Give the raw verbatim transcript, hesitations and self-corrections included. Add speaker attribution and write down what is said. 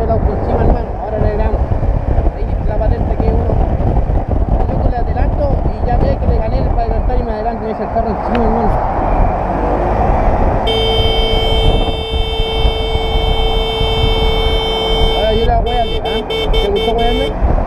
Speaker 1: el auto encima, hermano. Ahora le damos. Ahí dice la patente que uno. Yo le adelanto y ya ve que le gané para adelantar y me adelanto y me dice el carro encima, hermano. Ahora yo la voy a leer, ¿eh? ¿Te gustó wearme?